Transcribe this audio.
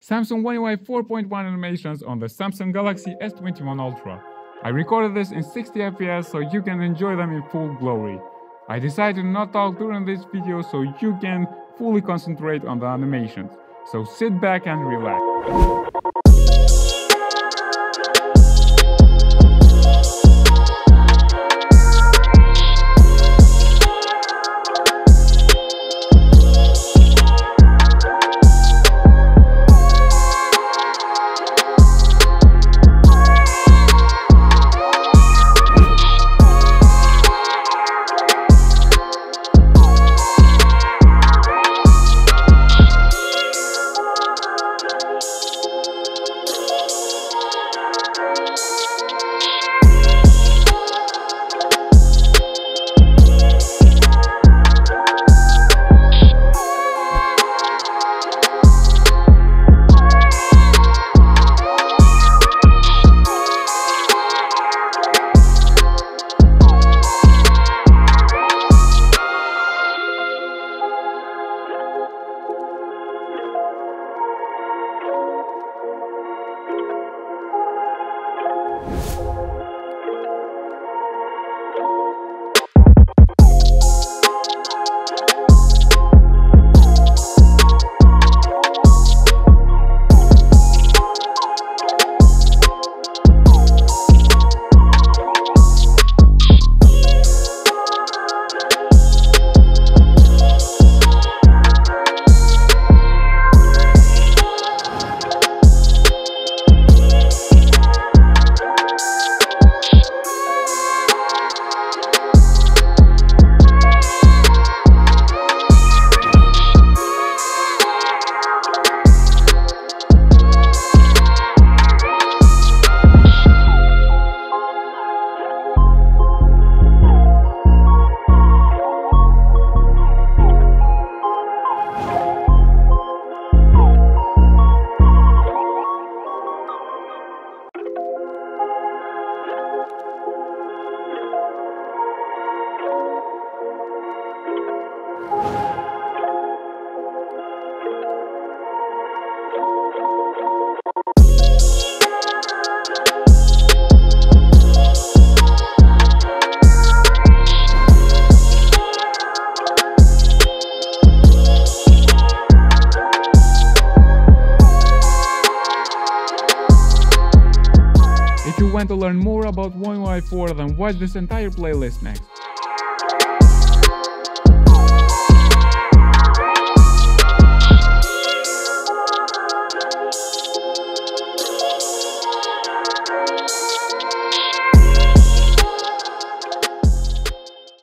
Samsung One UI 4.1 animations on the Samsung Galaxy S21 Ultra. I recorded this in 60 FPS so you can enjoy them in full glory. I decided to not talk during this video so you can fully concentrate on the animations. So sit back and relax. If you want to learn more about One UI 4, then watch this entire playlist next.